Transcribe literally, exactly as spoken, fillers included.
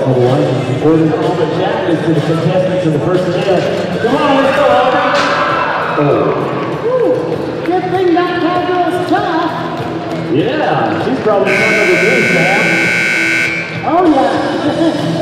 Otherwise, ordering all the jackets to the contestants in the first dance. Come on, let's go, Aubrey. Oh. Ooh, good thing that cowgirl's tough. Yeah, she's probably one of the good, Sam. Oh, yeah.